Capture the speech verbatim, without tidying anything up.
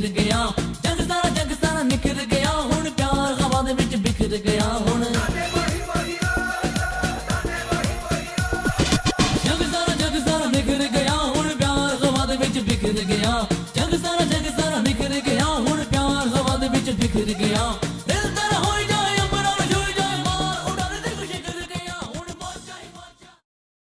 बिखर गया, जग सारा जग सारा निखर गया, हुण प्यार हवा दे विच बिखर गया, हुण जग सारा जग सारा निखर गया, हुण प्यार हवा दे विच बिखर गया, जग सारा जग सारा निखर गया, हुण प्यार हवा दे विच बिखर गया।